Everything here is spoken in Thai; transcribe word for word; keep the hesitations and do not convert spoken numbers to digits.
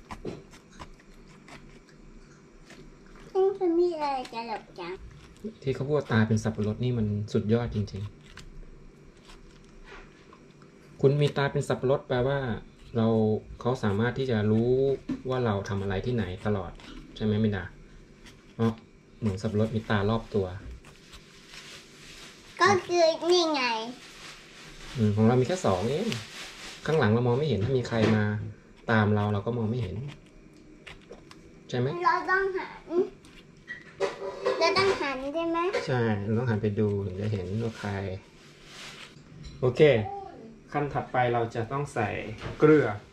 นี่คือมีอะไรตลกจังที่เขาพูดว่าตาเป็นสับปะรดนี่มันสุดยอดจริงๆคุณมีตาเป็นสับปะรดแปลว่าเราเขาสามารถที่จะรู้ว่าเราทำอะไรที่ไหนตลอดใช่ไหมมินดาเพราะเหมือนสับปะรดมีตารอบตัวก็คือนี่ไงอืมของเรามีแค่สองเองข้างหลังเรามองไม่เห็นถ้ามีใครมาตามเราเราก็มองไม่เห็นใช่ไหมเราต้องหันเราต้องหันใช่ไหมใช่เราต้องหันไปดูถึงจะเห็นว่าใครโอเคขั้นถัดไปเราจะต้องใส่เกลือ